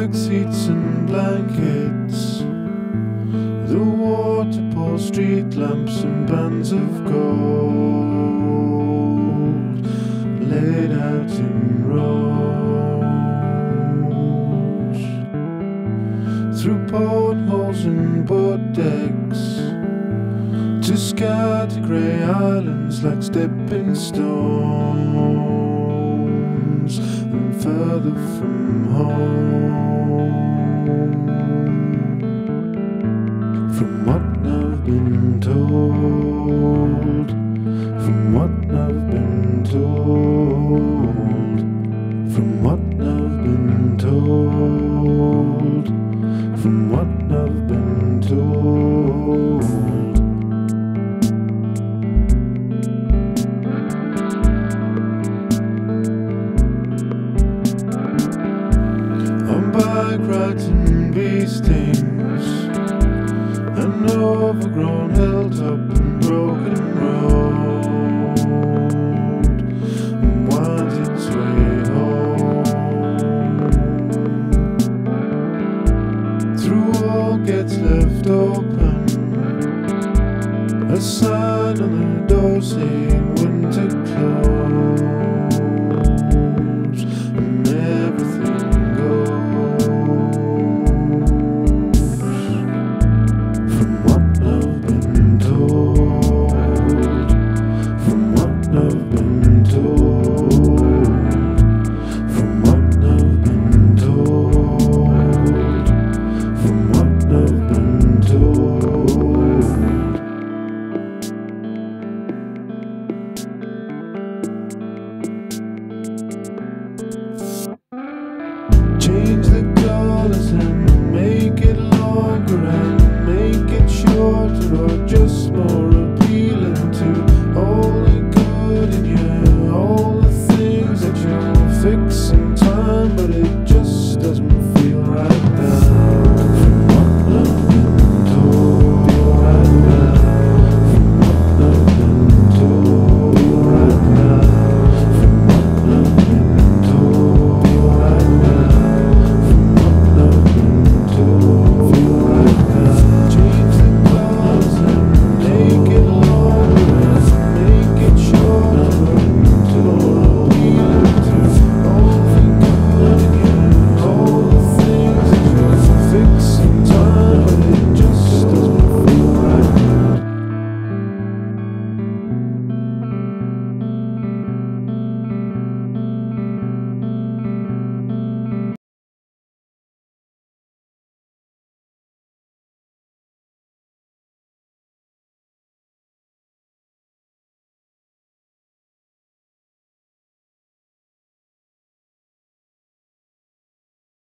back seats and blankets, the waterfall street lamps and bands of gold laid out in rows, through portholes and boat decks, to scatter grey islands like stepping stones, and further from home. From what I've been told, from what I've been told, from what I've been told, from what I've been told. Bike rides and bee stings, an overgrown hilltop and broken road winds its way home. Through all gets left open, a sign on the door saying winter close, and everything change the colors and make it longer and make it shorter, or just